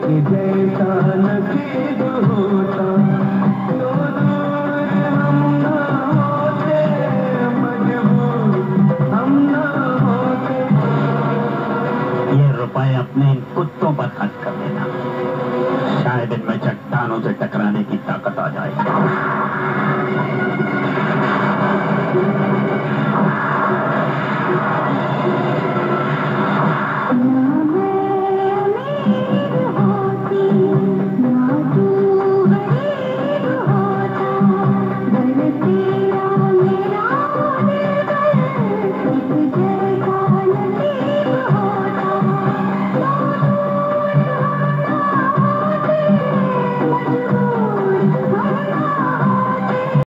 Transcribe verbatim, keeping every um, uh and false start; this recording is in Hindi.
जैसा नसीब होता तो दूर हम ना होते, मजबूर हम ना होते। ये रुपए अपने इन कुत्तों पर खर्च कर देना, शायद इनमें चट्टानों से टकराने की ताकत आ जाए।